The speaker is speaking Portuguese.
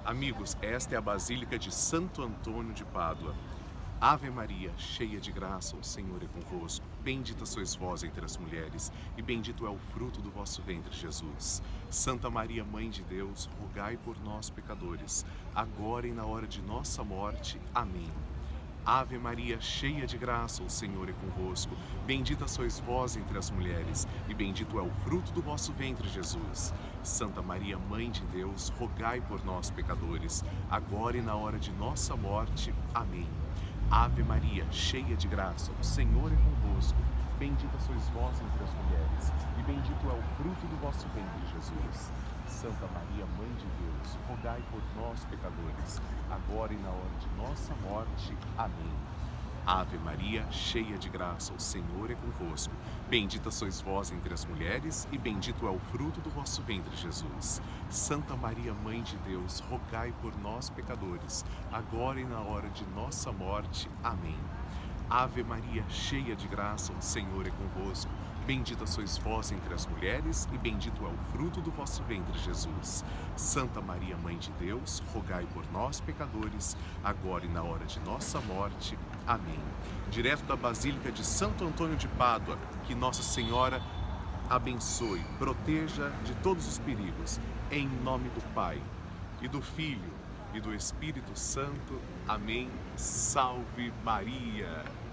Amigos, esta é a Basílica de Santo Antônio de Pádua. Ave Maria, cheia de graça, o Senhor é convosco. Bendita sois vós entre as mulheres, e bendito é o fruto do vosso ventre, Jesus. Santa Maria, Mãe de Deus, rogai por nós, pecadores, agora e na hora de nossa morte. Amém. Ave Maria, cheia de graça, o Senhor é convosco. Bendita sois vós entre as mulheres, e bendito é o fruto do vosso ventre, Jesus. Santa Maria, Mãe de Deus, rogai por nós, pecadores, agora e na hora de nossa morte. Amém. Ave Maria, cheia de graça, o Senhor é convosco. Bendita sois vós entre as mulheres, e bendito é o fruto do vosso ventre, Jesus. Santa Maria, Mãe de Deus, rogai por nós, pecadores, agora e na hora de nossa morte. Amém. Ave Maria, cheia de graça, o Senhor é convosco. Bendita sois vós entre as mulheres, e bendito é o fruto do vosso ventre, Jesus. Santa Maria, Mãe de Deus, rogai por nós, pecadores, agora e na hora de nossa morte. Amém. Ave Maria, cheia de graça, o Senhor é convosco. Bendita sois vós entre as mulheres, e bendito é o fruto do vosso ventre, Jesus. Santa Maria, Mãe de Deus, rogai por nós, pecadores, agora e na hora de nossa morte. Amém. Direto da Basílica de Santo Antônio de Pádua, que Nossa Senhora abençoe, proteja de todos os perigos, em nome do Pai, e do Filho, e do Espírito Santo. Amém. Salve Maria!